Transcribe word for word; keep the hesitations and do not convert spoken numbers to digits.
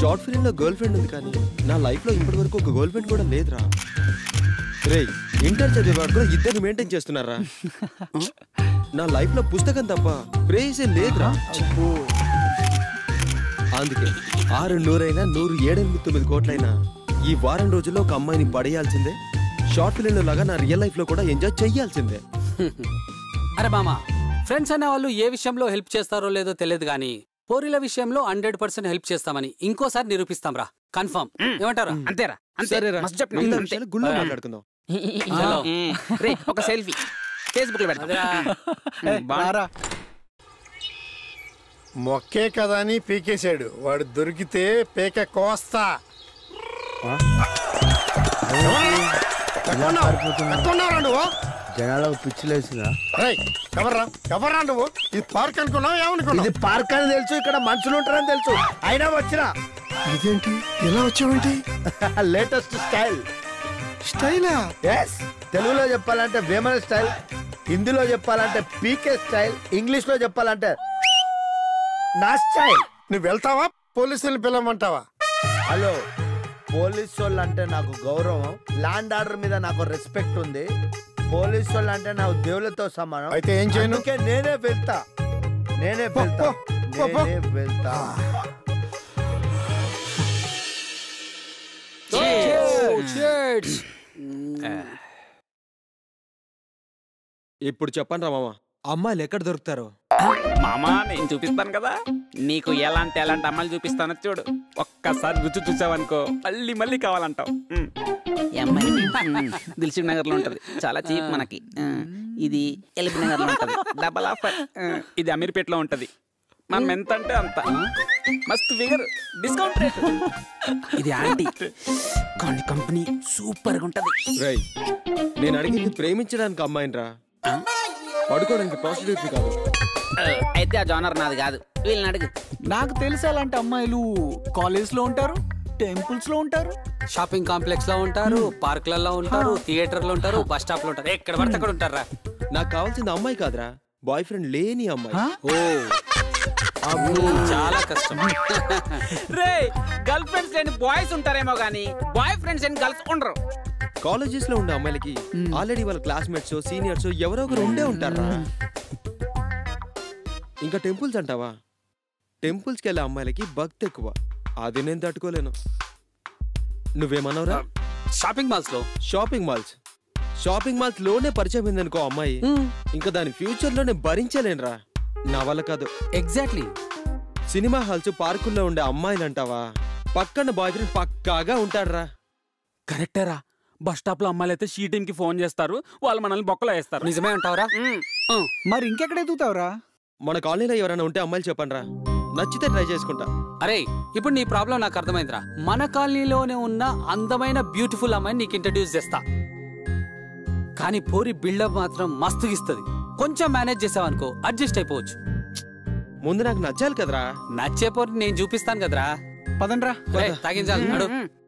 Short film లో girlfriend ఉంది కానీ నా లైఫ్ లో ఇప్పటి వరకు ఒక గర్ల్ ఫ్రెండ్ కూడా లేదురా. రే ఇంటర్ చదివేవాడు కూడా ఇద్దరు మెయింటైన్ చేస్తున్నారా? నా లైఫ్ లో పుస్తకం తప్ప ప్రేయసే లేదురా. అందుకే ఆరు నూరైనా నూరు ఏడెనిమిది తొమ్మిది కోట్లైనా ఈ వారం రోజుల్లో ఒక అమ్మాయిని పడేయాల్సిందే. షార్ట్ ఫిల్మ్ లో లాగా నా రియల్ లైఫ్ లో కూడా ఎంజాయ్ చెయ్యాల్సిందే. అరే మామా, ఫ్రెండ్స్ అనే వాళ్ళు ఏ విషయంలో హెల్ప్ చేస్తారో లేదో తెలియదు కానీ పోరీల విషయంలో హండ్రెడ్ పర్సెంట్ హెల్ప్ చేస్తామని ఇంకోసారి నిరూపిస్తాం రా. కన్ఫర్మ్. ఏమంటారా? అంతేరా? గుళ్ళో మాట్లాడుకుందాం. ఒక సెల్ఫీ ఫేస్బుక్ లో పెడతా. మొక్కే కదా అని పీకేశాడు వాడు. దొరికితే పేక కోస్తా. జనాలకు పిచ్చిలేసిందా? ఎవర్రా ఎవర్రా నువ్వు? ఇది పార్క్ అనుకున్నావు ఏమనుకున్నావు? ఇది పార్క్ అని తెలుసు, ఇక్కడ మనుషులు ఉంటారని తెలుసు, అయినా వచ్చినా. ఇదేంటి ఎలా వచ్చావేంటి? Latest style. స్టైలా? ఎస్. తెలుగులో చెప్పాలంటే వేమన స్టైల్, హిందీలో చెప్పాలంటే పీకే స్టైల్, ఇంగ్లీష్ లో చెప్పాలంటే నా స్టైల్. నువ్వు వెళ్తావా పోలీసులు పిలవమంటావా? హలో, పోలీసు వాళ్ళు అంటే నాకు గౌరవం, ల్యాండ్ ఆర్డర్ మీద నాకు రెస్పెక్ట్ ఉంది. పోలీసు వాళ్ళు అంటే నాకు దేవులతో సమానం. అయితే ఏం చేయను? నేనే వెళ్తా నేనే వెళ్తా నేనే వెళ్తా ఇప్పుడు చెప్పండి రా మామ, అమ్మాయిలు ఎక్కడ దొరుకుతారో? మామా నేను చూపిస్తాను కదా నీకు. ఎలాంటి ఎలాంటి అమ్మాయిలు చూపిస్తానో చూడు. ఒక్కసారి రుచి చూసావనుకో మళ్ళీ మళ్ళీ కావాలంటావు. దిల్సుఖ్ నగర్ లో ఉంటది, చాలా చీప్ మనకి. ఇది ఎల్బీ నగర్ లో ఉంటది, డబల్ ఆఫర్. ఇది అమీర్పేటలో ఉంటది, మనం ఎంత అంటే అంత. మస్తు ఫిగర్, డిస్కౌంట్ రేట్. ఇది ఆంటీ కానీ కంపెనీ సూపర్ గా ఉంటది. రై నేను అడిగింది ప్రేమించడానికి అమ్మాయిని రా, పడుకోవడానికి ప్రాస్టిట్యూట్ కాదు. అయితే ఆ జానర్ నాది కాదు, వీళ్ళని అడుగు. నాకు తెలిసి అలాంటి అమ్మాయిలు కాలేజ్ లో ఉంటారు, టెంపుల్స్ లో ఉంటారు, షాపింగ్ కాంప్లెక్స్ లో ఉంటారు, పార్క్లలో ఉంటారు, థియేటర్ లో ఉంటారు, బస్ స్టాప్ లో ఉంటారు, ఎక్కడ పడితే అక్కడ ఉంటారా. నాకు కావాల్సింది అమ్మాయి కాదురా, బాయ్ ఫ్రెండ్ లేని అమ్మాయి. ఓ చాలా కష్టం. రే గర్ల్ ఫ్రెండ్స్ లేని బాయ్స్ ఉంటారేమో గానీ బాయ్ ఫ్రెండ్స్ లేని గర్ల్స్ ఉండరు. కాలేజెస్ లో ఉండే అమ్మాయిలకి ఆల్రెడీ వాళ్ళ క్లాస్మేట్స్ సీనియర్స్ ఎవరో ఒకరు ఉండే ఉంటారా. ఇంకా టెంపుల్స్ అంటావా, టెంపుల్స్కి వెళ్ళే అమ్మాయిలకి భక్తి ఎక్కువ, అది నేను తట్టుకోలేను. నువ్వేమన్నావురా? షాపింగ్ మాల్స్ లో షాపింగ్ మాల్స్ షాపింగ్ మాల్స్ లోనే పరిచయం అయిందనుకో అమ్మాయి, ఇంకా దాని ఫ్యూచర్ లో నేను భరించలేనురా, నా వల్ల కాదు. ఎగ్జాక్ట్లీ. సినిమా హాల్స్ పార్కుల్లో ఉండే అమ్మాయిలు అంటావా, పక్కన బాయ్ ఫ్రెండ్ పక్కాగా ఉంటాడురా. కరెక్టరా, బస్ స్టాప్ లో అమ్మాయిలు అయితే షీటింగ్ కి ఫోన్ చేస్తారు, వాళ్ళు మనల్ని బొక్కలో వేస్తారు. నిజమే అంటావరా? మరి ఇంకెక్కడ ఎదుగుతావురా? మన కాలనీలో ఎవరైనా ఉంటే అమ్మాయిలు చెప్పండి రా, నచ్చితే ట్రై చేసుకుంటా. అరే ఇప్పుడు నీ ప్రాబ్లం నాకు అర్థమైందిరా. మన కాలనీలోనే ఉన్న అందమైన బ్యూటిఫుల్ అమ్మాయిని నీకు ఇంట్రడ్యూస్ చేస్తా, కానీ పోరి బిల్డప్ మాత్రం మస్తుగిస్తుంది. కొంచెం మేనేజ్ చేసావనుకో అడ్జస్ట్ అయిపోవచ్చు. ముందు నాకు నచ్చాలి కదరా. నచ్చే పోరి నేను చూపిస్తాను కదరా. పదండ్రా తాగించాలి.